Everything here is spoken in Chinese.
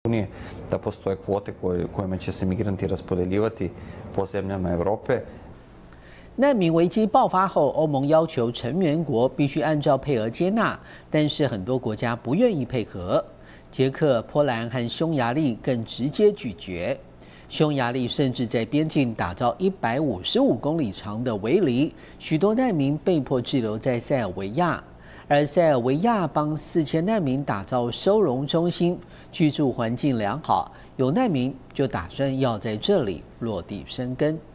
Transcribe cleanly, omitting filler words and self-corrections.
unije, da postoje kvote kojima će se migranti raspodeljivati po zemljama Evrope. 难民危机爆发后，欧盟要求成员国必须按照配额接纳，但是很多国家不愿意配合。捷克、波兰和匈牙利更直接拒绝。匈牙利甚至在边境打造155公里长的围篱，许多难民被迫滞留在塞尔维亚。而塞尔维亚帮4000难民打造收容中心，居住环境良好，有难民就打算要在这里落地生根。